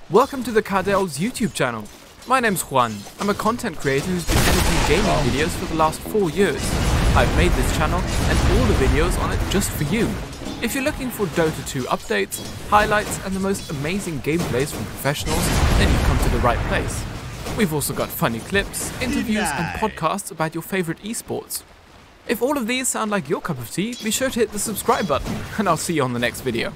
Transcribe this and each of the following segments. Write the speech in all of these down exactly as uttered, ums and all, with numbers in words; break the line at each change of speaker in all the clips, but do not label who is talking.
Welcome to the Cardel's YouTube channel. My name's Juan. I'm a content creator who's been editing gaming videos for the last four years. I've made this channel and all the videos on it just for you. If you're looking for Dota two updates, highlights and the most amazing gameplays from professionals, then you've come to the right place. We've also got funny clips, interviews and podcasts about your favorite esports. If all of these sound like your cup of tea, be sure to hit the subscribe button and I'll see you on the next video.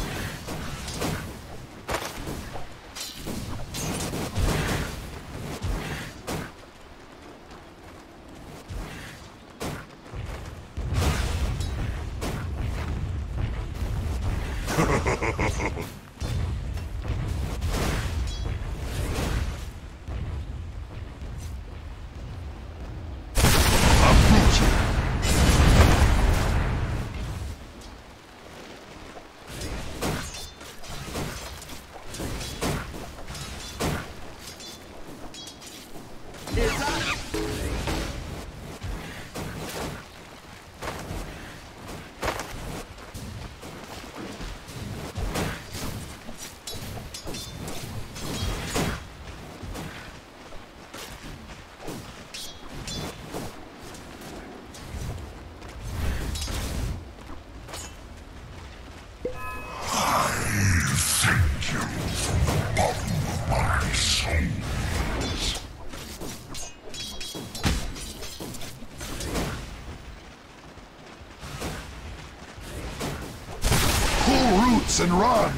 Roots and run!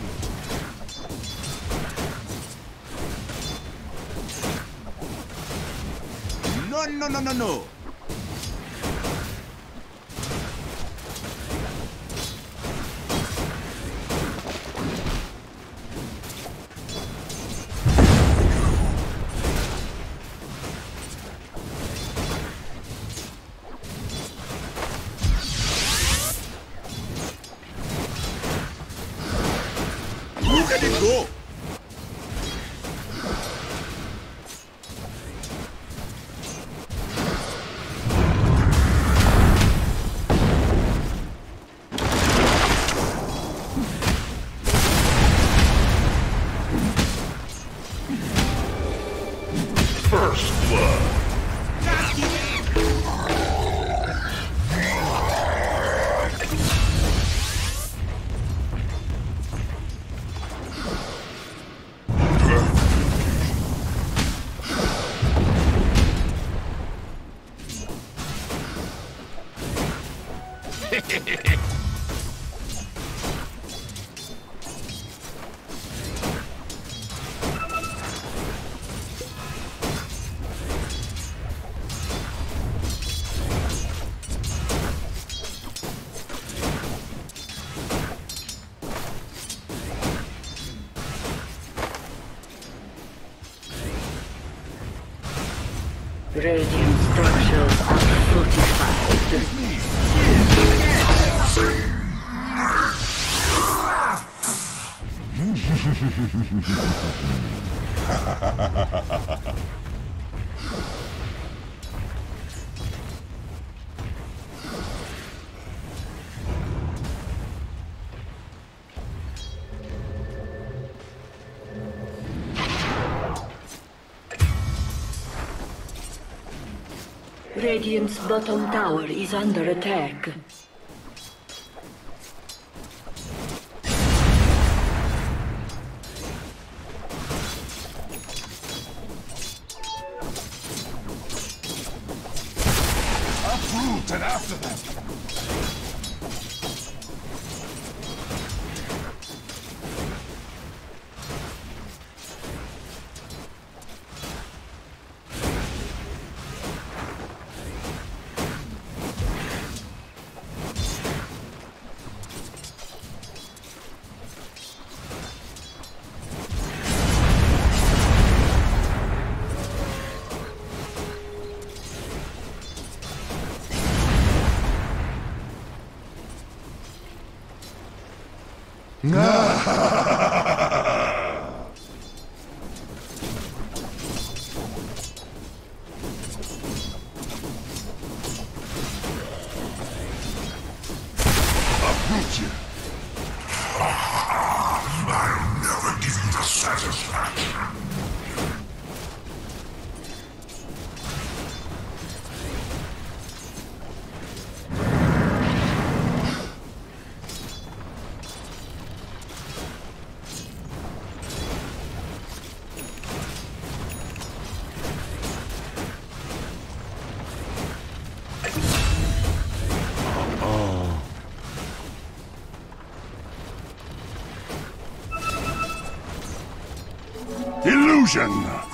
No, no, no, no, no! Look at it go!
First blood.
Radiant structures are fortified. Radiant's bottom tower is under attack.
Uproot and after them!
I'll never give you the satisfaction.
Illusion!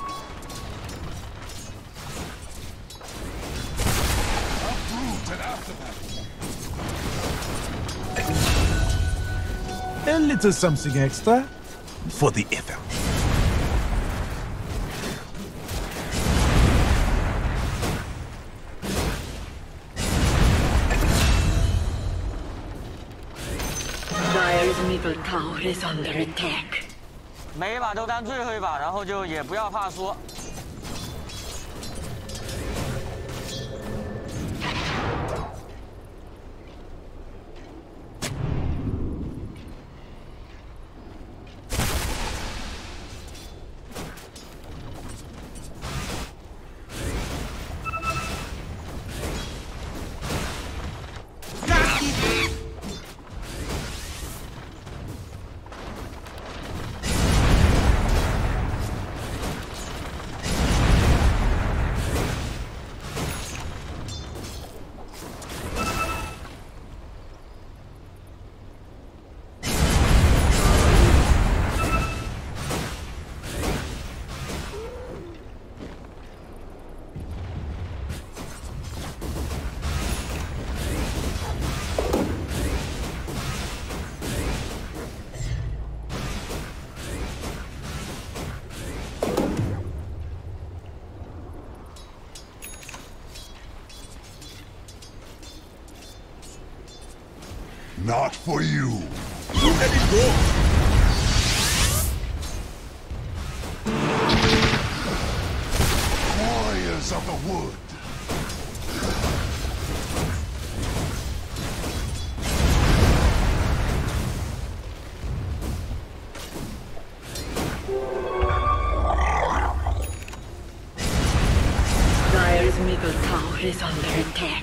Uproot and after that.
A little something extra for the effort.
Dire's middle tower is under attack.
每一把都当最后一把，然后就也不要怕输。
Not for you.
Look at it go!
Warriors of the wood.
Dire's middle tower is under attack.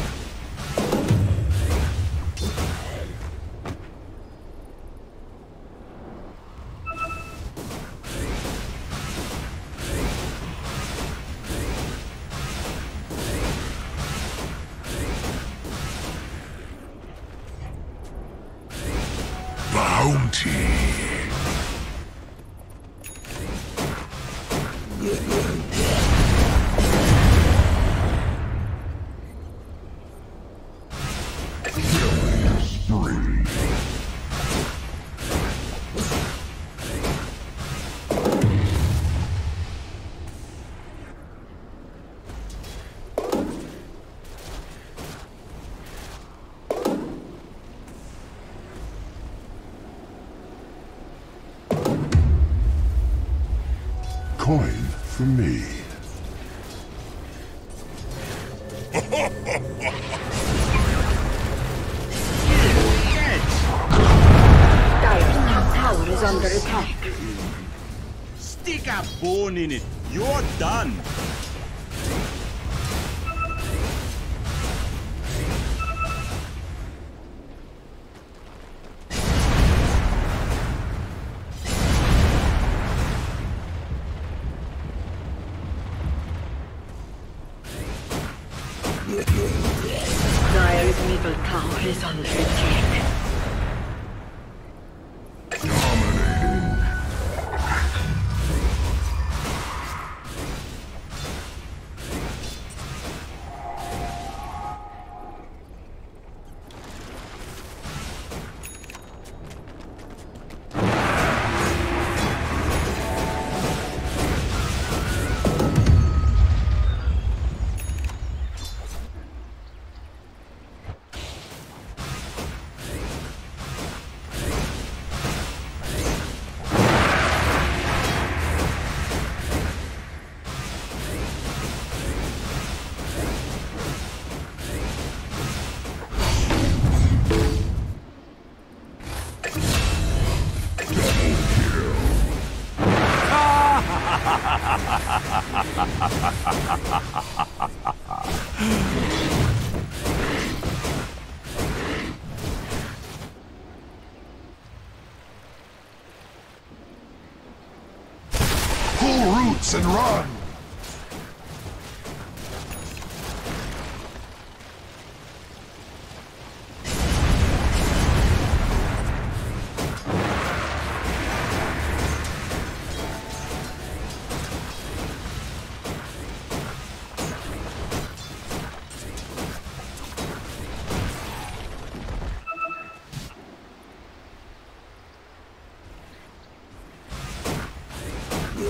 Bounty. Killing spree. Coin for me.
Dire's top tower is under attack.
Stick a bone in it. You're done.
Dire's middle tower is under attack.
Dominating. Pull roots and run!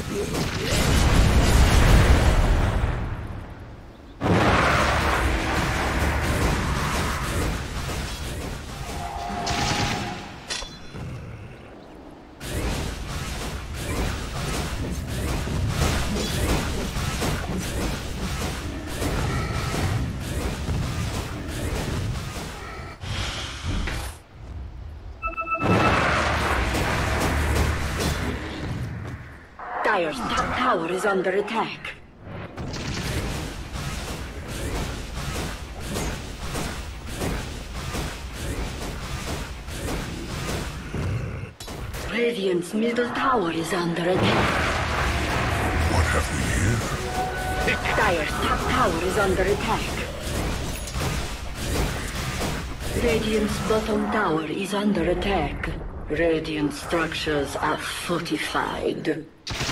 Dire's top tower is under attack. Radiant's middle tower is under attack.
What have we here?
Dire's top tower is under attack. Radiant's bottom tower is under attack. Radiant structures are fortified.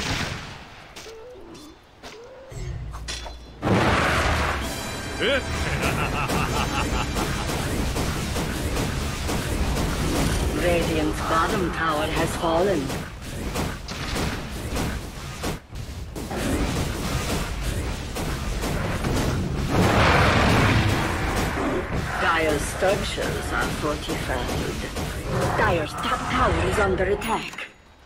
Radiant's bottom tower has fallen. Dire's structures are fortified. Dire's top tower is under attack.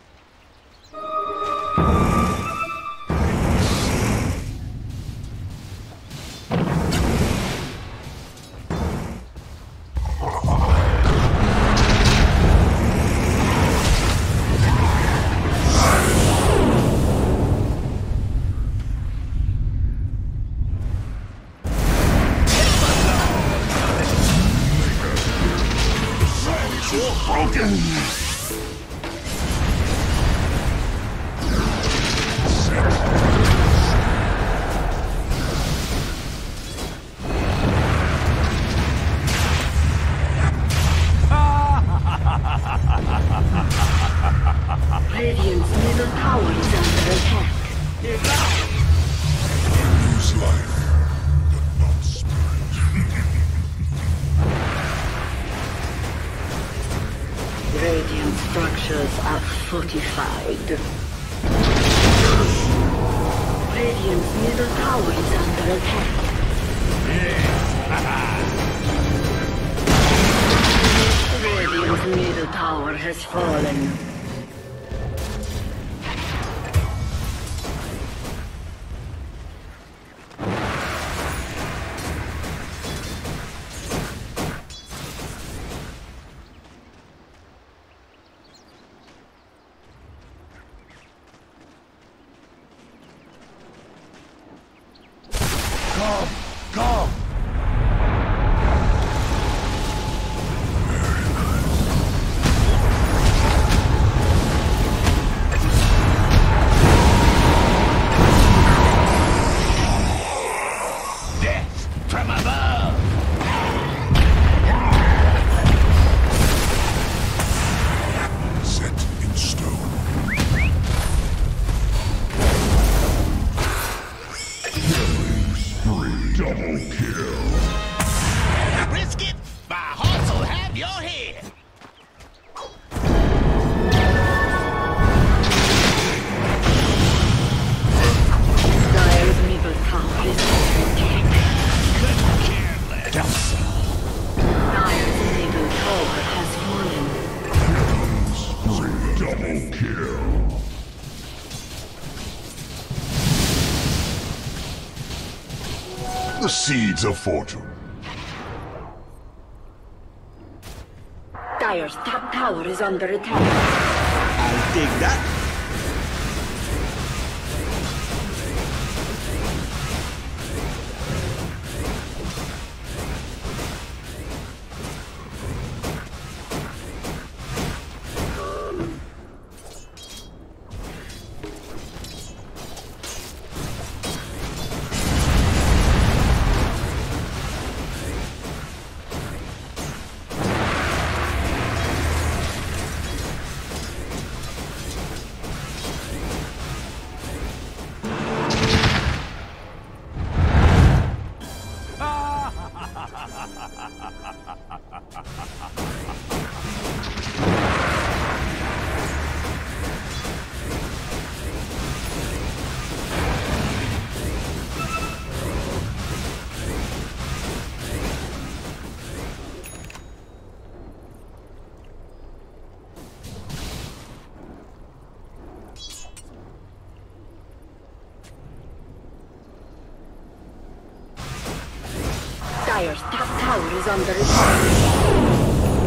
Broken!
Radiant's middle tower is under attack.
Lose life, but not spirit.
Radiant structures are fortified. Radiant's middle tower is under attack. Radiant's middle tower has fallen.
Come! Come!
Death from above!
Set in stone. Double kill.
Risk it, my hearts will have your head!
Dire's middle tower is under attack.
Couldn't care less.
Dire's middle tower has fallen.
Double kill. The seeds of fortune.
Dire's top tower is under attack.
I'll take that.
Dire's top tower is under attack.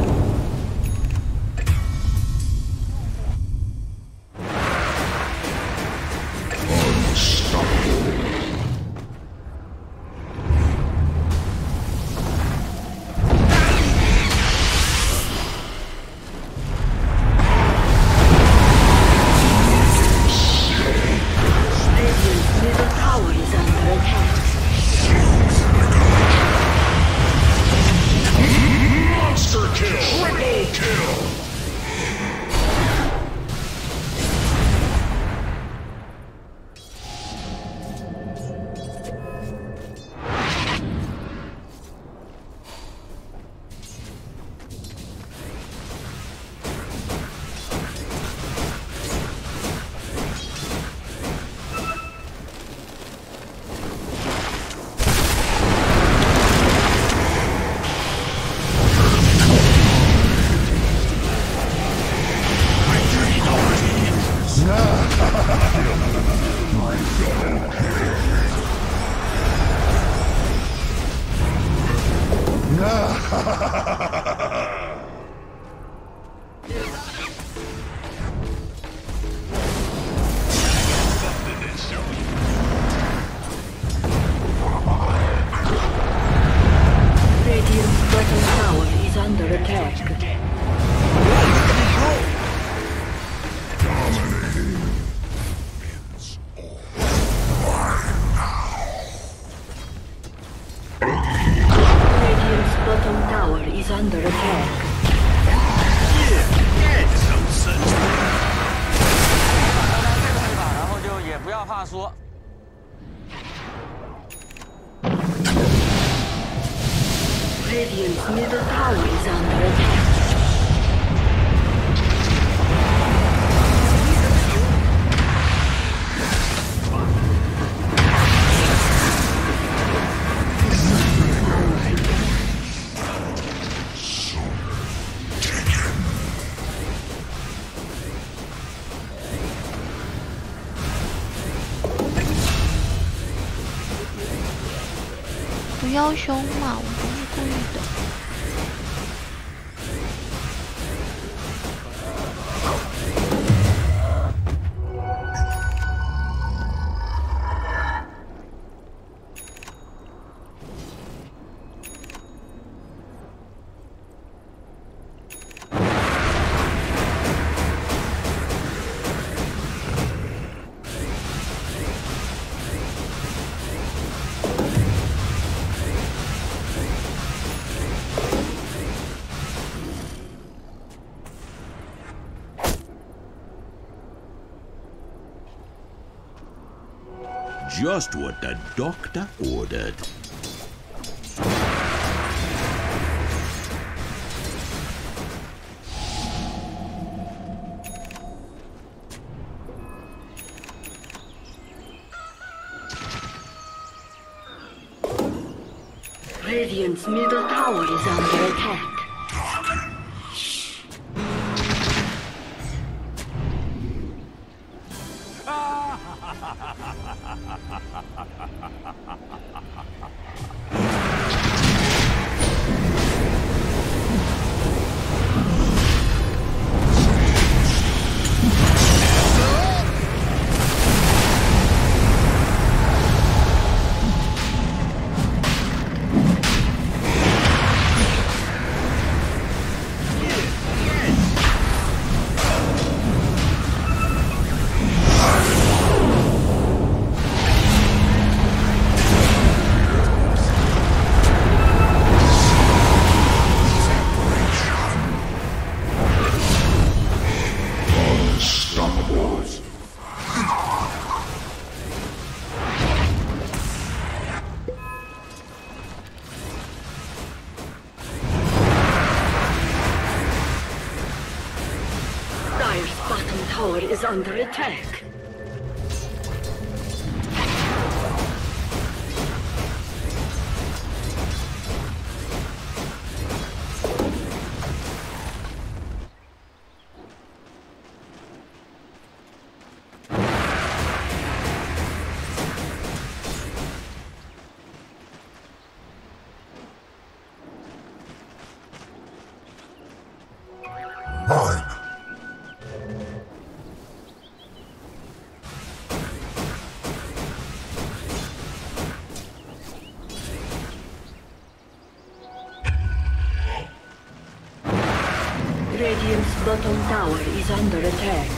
Under attack.
然后就也不要怕输。
Radiant's middle tower is under attack.
不要凶嘛，我不是故意的。
Just what the doctor ordered.
Radiant's middle tower is under attack. Dire's bottom tower is under attack. Radiant's bottom tower is under attack.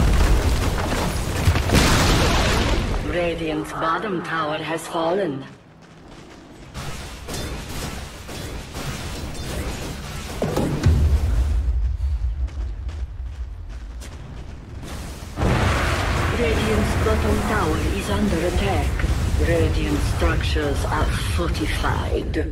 Radiant's bottom tower has fallen. Radiant's bottom tower is under attack. Radiant structures are fortified.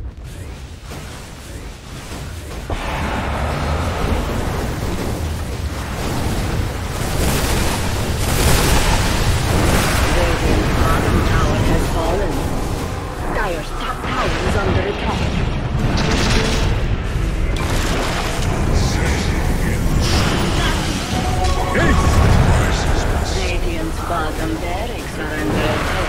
Radiant's bottom tower has fallen. Dire's top tower is under attack. Radiant's bottom barracks are under attack.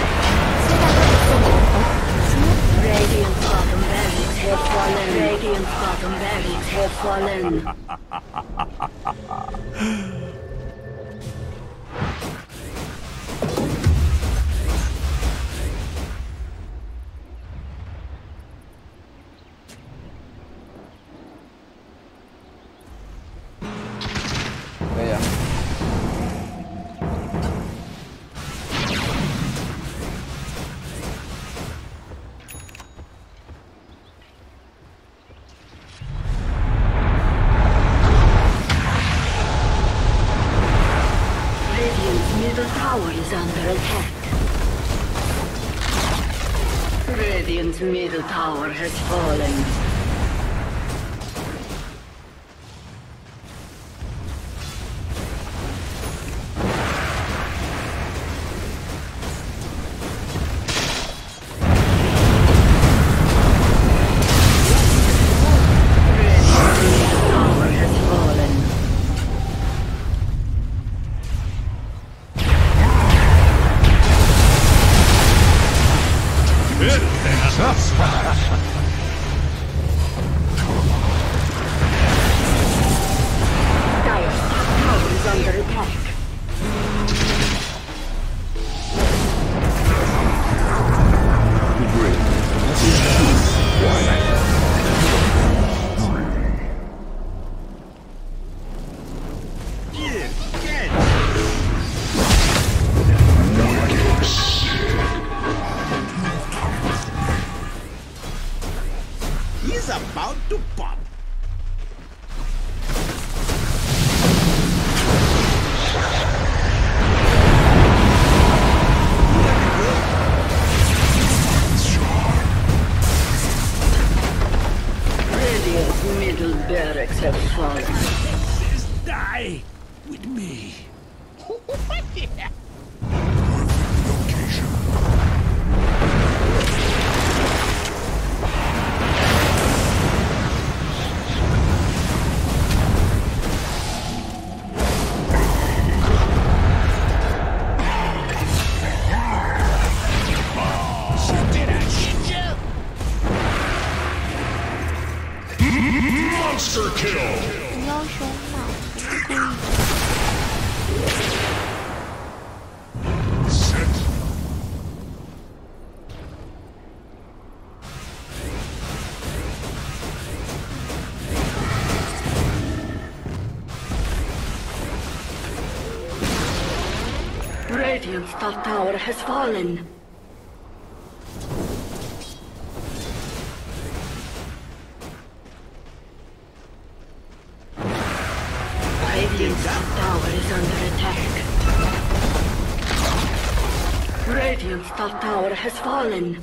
Radiant's bottom barracks have fallen. Radiant's bottom barracks have fallen.
Đây à?
Radiant's middle tower is under attack. Radiant's middle tower has fallen. Dire's top tower is under attack.
Yeah, get. He's about to pop.
Radiant's middle barracks have fallen.
Just die with me.
Location.
Did I hit you?
Monster kill.
不要凶嘛，我是故意的。
Set.
Radiant's top tower has fallen. Radiant's top tower is under attack. Radiant's top tower has fallen.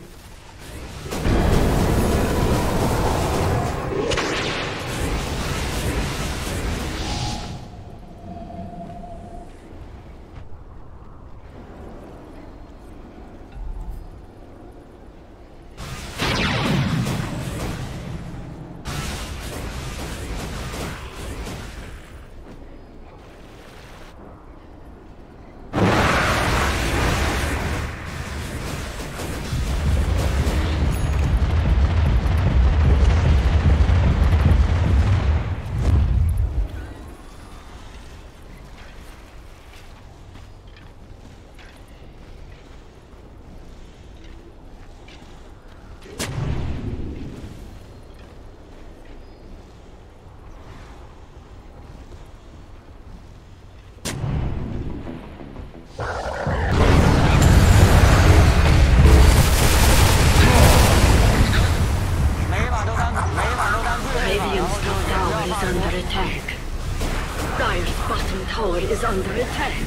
is under attack.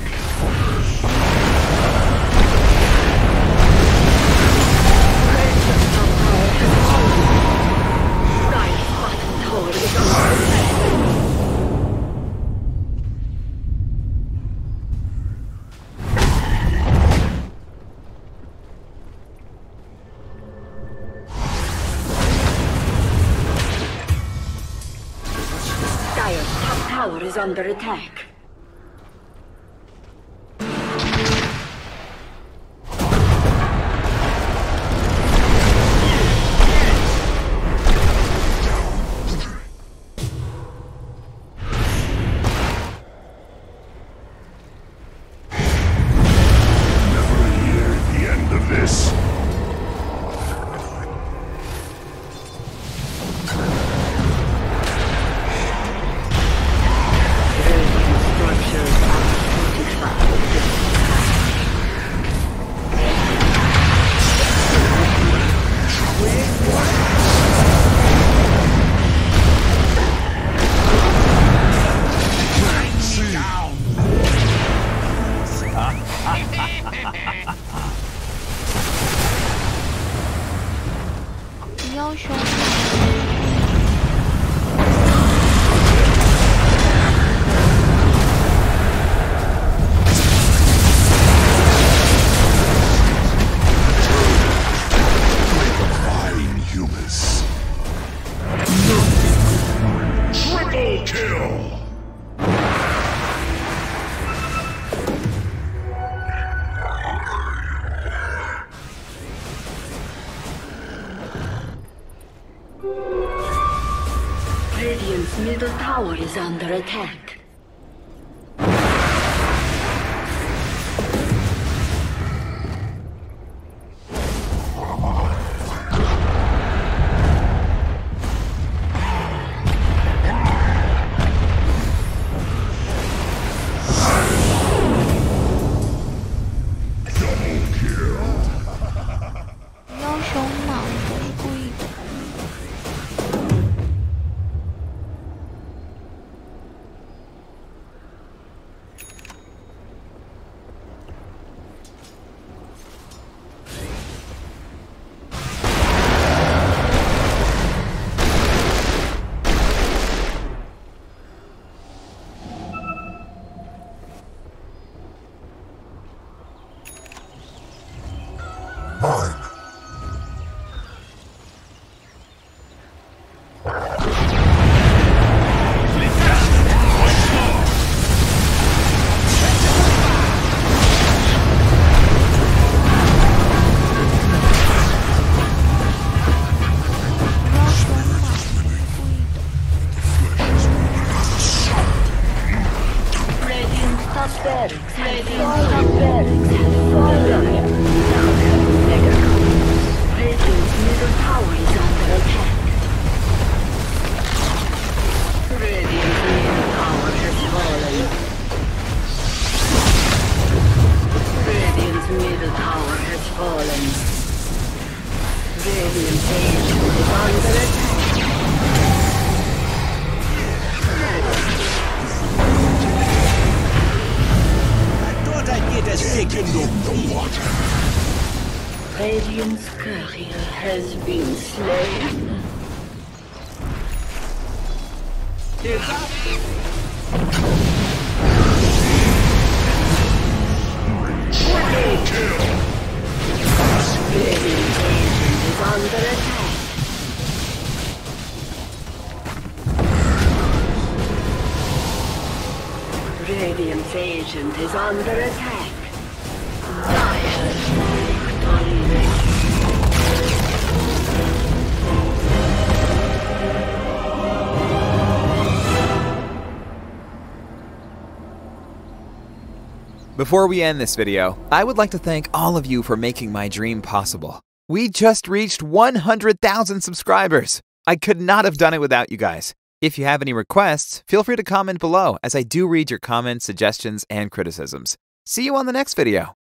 Radiant's top tower has fallen. Dire's bottom tower is under attack. Dire's top tower is under attack.
Never hear the end of this.
Structures are fortified. Radiant's middle tower is under attack.
Double kill.
要凶嘛，我不是故意的。
Mine.
Radiant's top barracks. Radiant's top barracks have fallen. Mega Radiant's middle tower is under attack. Radiant's middle tower has fallen. Radiant's middle tower has fallen. Radiant's ancient is under attack.
Thought I'd get a second look.
Radiant's courier has been slain.
Triple kill.
Radiant's agent is under attack. Radiant's agent is under attack. Dire victory.
Before we end this video, I would like to thank all of you for making my dream possible. We just reached one hundred thousand subscribers. I could not have done it without you guys. If you have any requests, feel free to comment below, as I do read your comments, suggestions, and criticisms. See you on the next video.